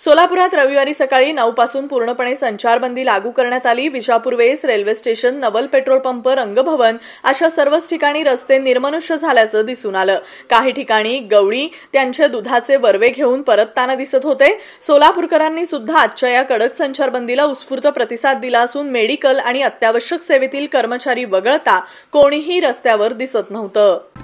सोलापुरात रविवारी सकाळी 9 पासून पूर्णपणे संचारबंदी लागू करण्यात आली। विजापूर वेस, railway station, Naval petrol pump, गभवन अशा सर्वच ठिकाणी रस्ते निर्मनुष्य झाल्याचं दिसून आलं। काही ठिकाणी गवळी त्यांचे दुधाचे वरवे घेऊन परतताना दिसत होते। सोलापूरकरांनी सुद्धा आजच्या या कडक संचारबंदीला उत्स्फूर्त प्रतिसाद दिला असून मेडिकल आणि अत्यावश्यक सेवेतील कर्मचारी वगळता कोणीही रस्त्यावर दिसत नव्हतं।